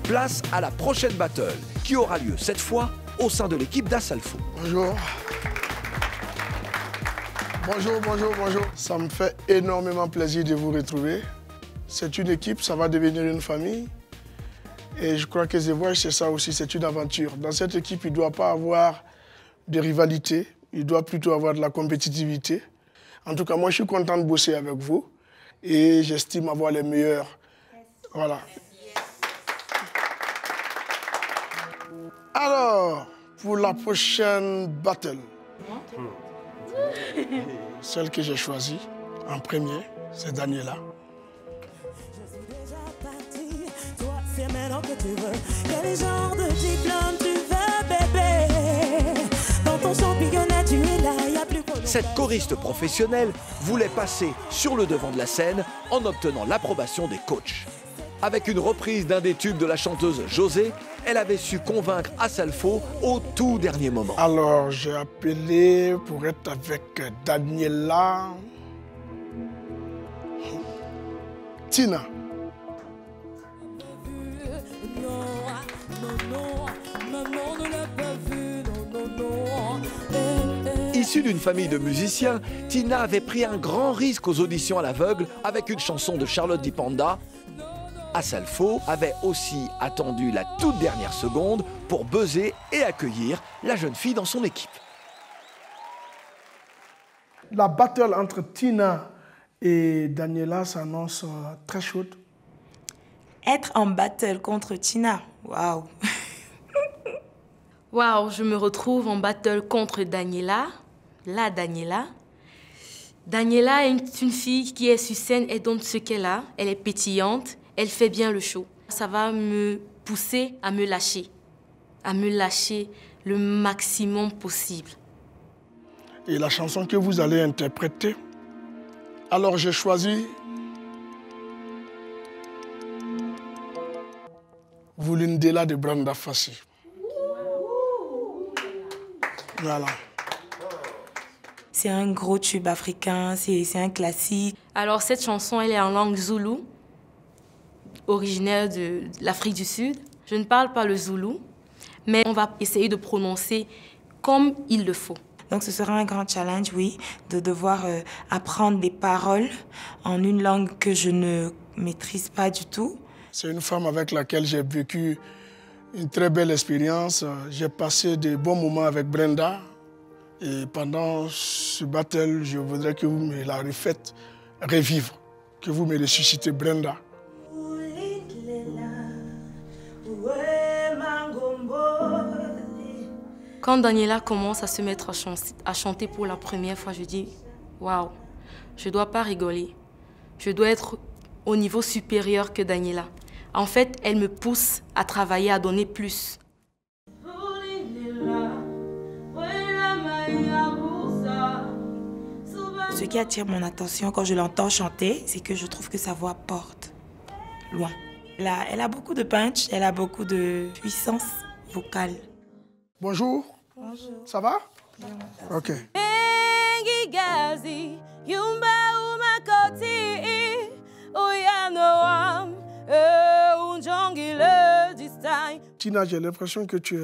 Place à la prochaine battle, qui aura lieu cette fois au sein de l'équipe d'Assalfo. Bonjour. Bonjour, bonjour, bonjour. Ça me fait énormément plaisir de vous retrouver. C'est une équipe, ça va devenir une famille. Et je crois que The Voice, c'est ça aussi, c'est une aventure. Dans cette équipe, il ne doit pas avoir de rivalité, il doit plutôt avoir de la compétitivité. En tout cas, moi, je suis content de bosser avec vous et j'estime avoir les meilleurs. Voilà. Alors, pour la prochaine battle, celle que j'ai choisie en premier, c'est Daniela. C'est maintenant que tu veux. Quel genre de diplôme tu veux, bébé? Dans ton championnat, tu es là, y a plus beau. Cette choriste professionnelle voulait passer sur le devant de la scène en obtenant l'approbation des coachs. Avec une reprise d'un des tubes de la chanteuse José, elle avait su convaincre Assalfo au tout dernier moment. Alors, j'ai appelé pour être avec Daniela. Tina. Issue d'une famille de musiciens, Tina avait pris un grand risque aux auditions à l'aveugle avec une chanson de Charlotte Dipanda. Assalfo avait aussi attendu la toute dernière seconde pour buzzer et accueillir la jeune fille dans son équipe. La battle entre Tina et Daniela s'annonce très chaude. Être en battle contre Tina, waouh. Waouh, je me retrouve en battle contre Daniela, la Daniela. Daniela est une fille qui est sur scène et donne ce qu'elle a. Elle est pétillante, elle fait bien le show. Ça va me pousser à me lâcher le maximum possible. Et la chanson que vous allez interpréter, alors j'ai choisi Vulindela de Brenda Fassie. Voilà. C'est un gros tube africain, c'est un classique. Alors cette chanson, elle est en langue zoulou, originaire de l'Afrique du Sud. Je ne parle pas le zoulou, mais on va essayer de prononcer comme il le faut. Donc ce sera un grand challenge, oui, de devoir apprendre des paroles en une langue que je ne maîtrise pas du tout. C'est une femme avec laquelle j'ai vécu une très belle expérience. J'ai passé de bons moments avec Brenda. Et pendant ce battle, je voudrais que vous me la refaites revivre, que vous me ressuscitez Brenda. Quand Daniela commence à se mettre à chanter pour la première fois, je dis « Waouh, je ne dois pas rigoler. Je dois être au niveau supérieur que Daniela. » En fait, elle me pousse à travailler, à donner plus. Ce qui attire mon attention quand je l'entends chanter, c'est que je trouve que sa voix porte loin. Elle a beaucoup de punch, elle a beaucoup de puissance vocale. Bonjour. Bonjour. Ça va? Bien. Ok. Tina, j'ai l'impression que tu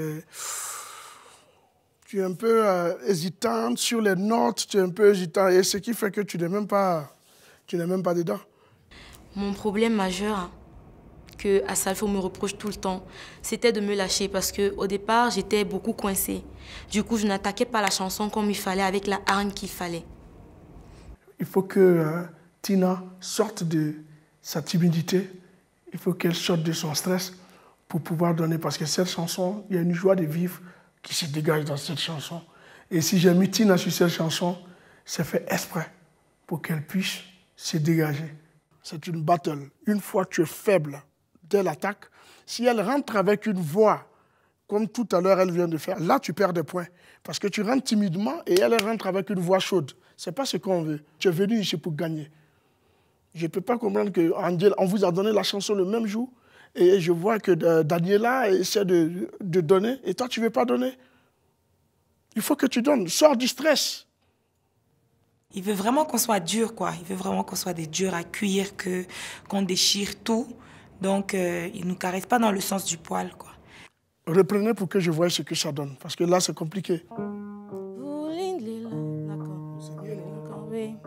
es un peu hésitante sur les notes, tu es un peu hésitante, et ce qui fait que tu n'es même pas dedans. Mon problème majeur que Assalfo me reproche tout le temps, c'était de me lâcher parce qu'au départ, j'étais beaucoup coincée. Du coup, je n'attaquais pas la chanson comme il fallait, avec la hargne qu'il fallait. Il faut que Tina sorte de sa timidité, il faut qu'elle sorte de son stress pour pouvoir donner, parce que cette chanson, il y a une joie de vivre qui se dégage dans cette chanson. Et si j'ai mis Tina sur cette chanson, c'est fait exprès pour qu'elle puisse se dégager. C'est une battle. Une fois que tu es faible dès l'attaque, si elle rentre avec une voix, comme tout à l'heure elle vient de faire, là tu perds des points. Parce que tu rentres timidement et elle rentre avec une voix chaude. Ce n'est pas ce qu'on veut. Tu es venu ici pour gagner. Je ne peux pas comprendre qu'on vous a donné la chanson le même jour et je vois que Daniela essaie de donner et toi tu ne veux pas donner. Il faut que tu donnes. Sors du stress. Il veut vraiment qu'on soit dur, quoi. Il veut vraiment qu'on soit des durs à cuire, qu'on déchire tout. Donc, il ne nous caresse pas dans le sens du poil, quoi. Reprenez pour que je voie ce que ça donne, parce que là, c'est compliqué. D'accord, oui.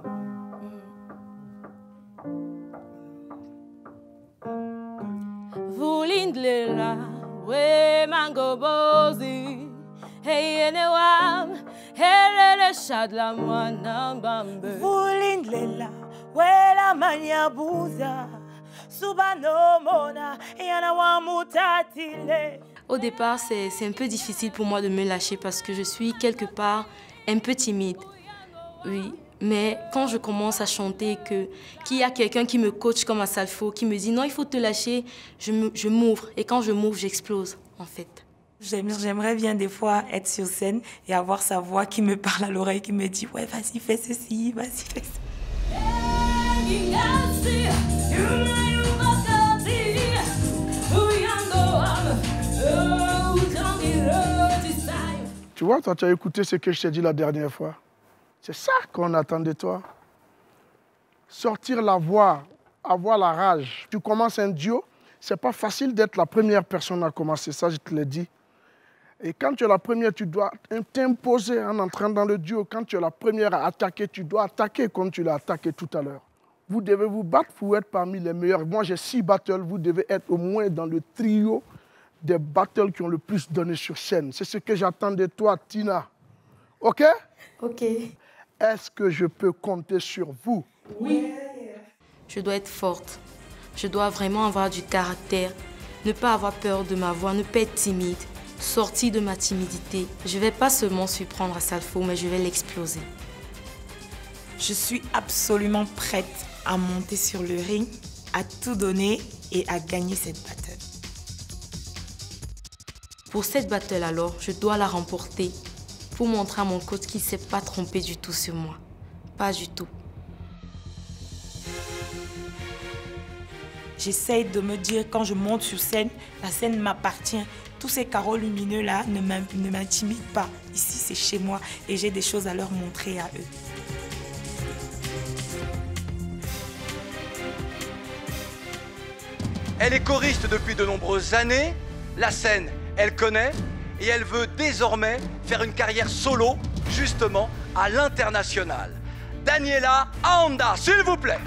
Vulindlela, we mango bozi, hey enewam, helele shadla mwana bambe. Vulindlela, wela manyabuza, subano mona, yana wa mutatile. Au départ, c'est un peu difficile pour moi de me lâcher parce que je suis quelque part un peu timide. Oui, mais quand je commence à chanter, qu'il y a quelqu'un qui me coach comme à Salfo, qui me dit non, il faut te lâcher, je m'ouvre. Et quand je m'ouvre, j'explose, en fait. J'aimerais bien des fois être sur scène et avoir sa voix qui me parle à l'oreille, qui me dit ouais, vas-y, fais ceci, vas-y, fais ça. Tu vois, toi, tu as écouté ce que je t'ai dit la dernière fois. C'est ça qu'on attend de toi. Sortir la voix, avoir la rage. Tu commences un duo, c'est pas facile d'être la première personne à commencer, ça je te l'ai dit. Et quand tu es la première, tu dois t'imposer en entrant dans le duo. Quand tu es la première à attaquer, tu dois attaquer comme tu l'as attaqué tout à l'heure. Vous devez vous battre pour être parmi les meilleurs. Moi, j'ai 6 battles, vous devez être au moins dans le trio des battles qui ont le plus donné sur scène. C'est ce que j'attends de toi, Tina. OK? OK. Est-ce que je peux compter sur vous? Oui. Je dois être forte. Je dois vraiment avoir du caractère. Ne pas avoir peur de ma voix, ne pas être timide. Sortir de ma timidité. Je ne vais pas seulement surprendre à Salfo, mais je vais l'exploser. Je suis absolument prête à monter sur le ring, à tout donner et à gagner cette battle. Pour cette battle alors, je dois la remporter pour montrer à mon coach qu'il ne s'est pas trompé du tout sur moi. Pas du tout. J'essaye de me dire quand je monte sur scène, la scène m'appartient. Tous ces carreaux lumineux-là ne m'intimident pas. Ici, c'est chez moi et j'ai des choses à leur montrer à eux. Elle est choriste depuis de nombreuses années. La scène, elle connaît et elle veut désormais faire une carrière solo, justement, à l'international. Daniela Aanda, s'il vous plaît.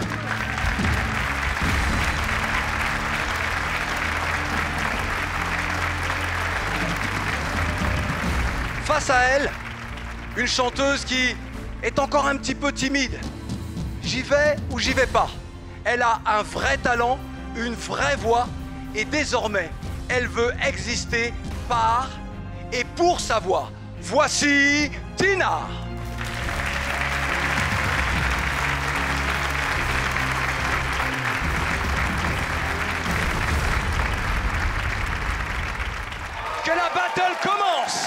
Face à elle, une chanteuse qui est encore un petit peu timide. J'y vais ou j'y vais pas. Elle a un vrai talent, une vraie voix et désormais, elle veut exister par et pour sa voix. Voici Tina. Que la battle commence.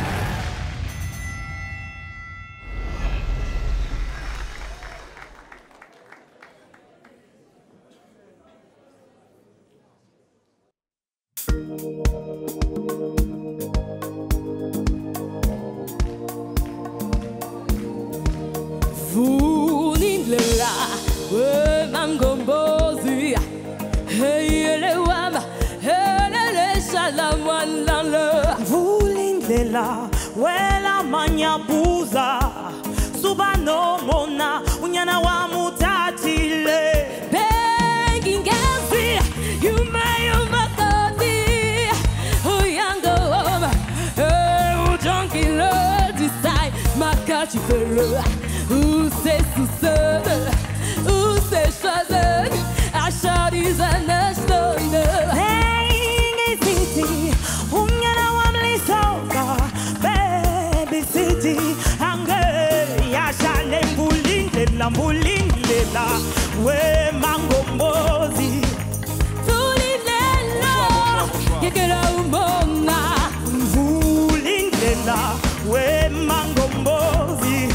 Vulindlela, we mangombozi, hey elewam, helele shalamwanlala. Vulindlela, we la manyabuza, subano mona, unyana wa mutatile. Begging gazi, you may umakati, uyango, ujonki lo decide, makachi fero. Où c'est sous-seul, où c'est choisi, à Charlie's and a stone. Hey, city, unyana wamli soka, baby city, ange, ya shale mbulindela, we mangombozi. Vulindela, yekela umona, vulindela, we mangombozi.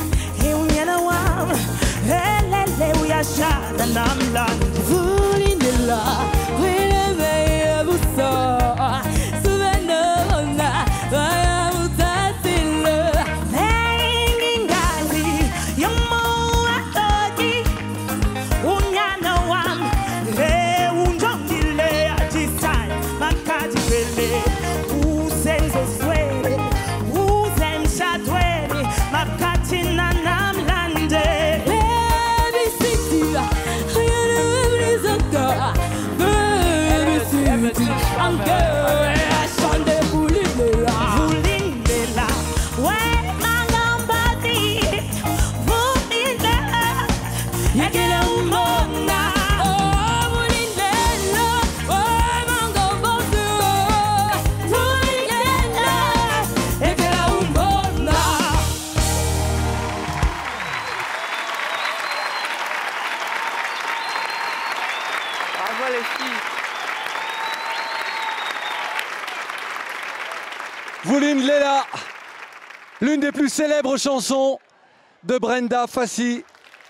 Helele uyashada namhlanje Vulindlela Wile buso Subenona Bayamutathile Nengingazi Yomo atoti Unyana wam Unjo est là. L'une des plus célèbres chansons de Brenda Fassie.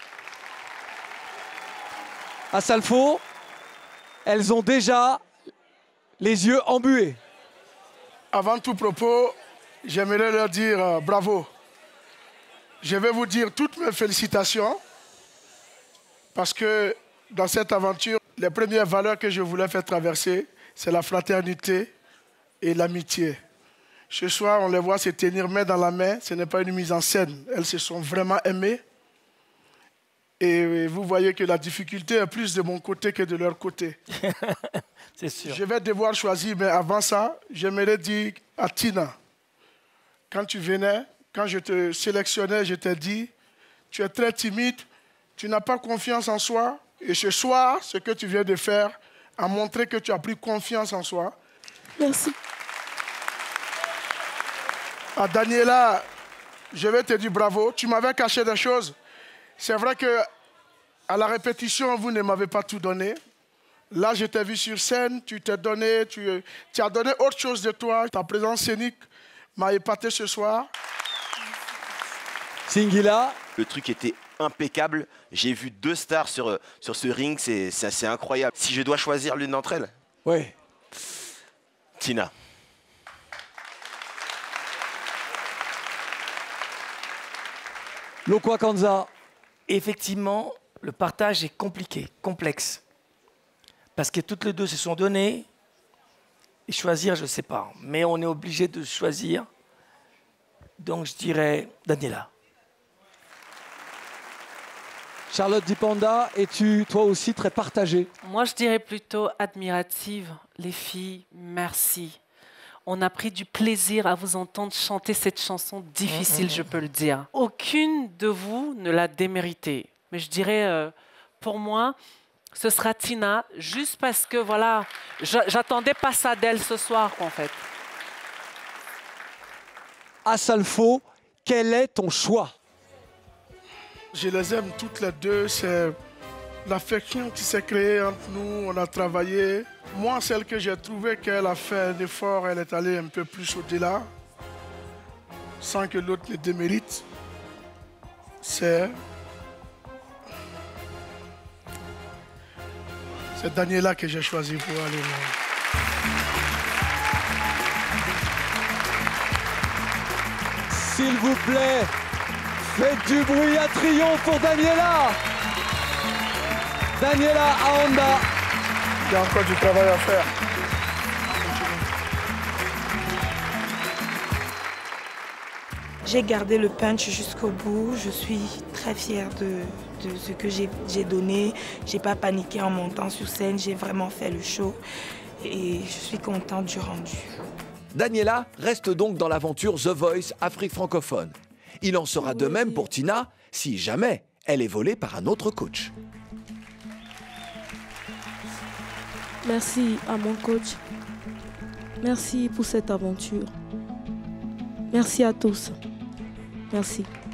Asalfo, elles ont déjà les yeux embués. Avant tout propos, j'aimerais leur dire bravo. Je vais vous dire toutes mes félicitations parce que dans cette aventure, les premières valeurs que je voulais faire traverser, c'est la fraternité et l'amitié. Ce soir, on les voit se tenir main dans la main. Ce n'est pas une mise en scène. Elles se sont vraiment aimées. Et vous voyez que la difficulté est plus de mon côté que de leur côté. C'est sûr. Je vais devoir choisir, mais avant ça, j'aimerais dire à Tina, quand tu venais, quand je te sélectionnais, je t'ai dit, tu es très timide, tu n'as pas confiance en soi. Et ce soir, ce que tu viens de faire a montré que tu as pris confiance en soi. Merci. À Daniela, je vais te dire bravo. Tu m'avais caché des choses. C'est vrai qu'à la répétition, vous ne m'avez pas tout donné. Là, je t'ai vu sur scène, tu t'es donné, tu as donné autre chose de toi. Ta présence scénique m'a épaté ce soir. Singila. Le truc était impeccable. J'ai vu 2 stars sur ce ring, c'est assez incroyable. Si je dois choisir l'une d'entre elles, Oui. Tina. Lokwa Kanza. Effectivement, le partage est compliqué, complexe. Parce que toutes les deux se sont données. Et choisir, je ne sais pas. Mais on est obligé de choisir. Donc je dirais Daniela. Charlotte Dipanda, es-tu toi aussi très partagée? Moi, je dirais plutôt admirative. Les filles, merci. On a pris du plaisir à vous entendre chanter cette chanson difficile, je peux le dire. Aucune de vous ne l'a déméritée. Mais je dirais, pour moi, ce sera Tina, juste parce que, voilà, j'attendais pas ça d'elle ce soir, en fait. Asalfo, quel est ton choix? Je les aime toutes les deux. C'est l'affection qui s'est créée entre nous. On a travaillé. Moi, celle que j'ai trouvée qu'elle a fait un effort, elle est allée un peu plus au-delà, sans que l'autre le démérite. C'est Daniela que j'ai choisi pour aller voir. S'il vous plaît, faites du bruit à triomphe pour Daniela. Daniela Aonda. Il y a encore du travail à faire. J'ai gardé le punch jusqu'au bout. Je suis très fière de ce que j'ai donné. Je n'ai pas paniqué en montant sur scène. J'ai vraiment fait le show. Et je suis contente du rendu. Daniela reste donc dans l'aventure The Voice Afrique francophone. Il en sera de même pour Tina si jamais elle est volée par un autre coach. Merci à mon coach. Merci pour cette aventure. Merci à tous. Merci.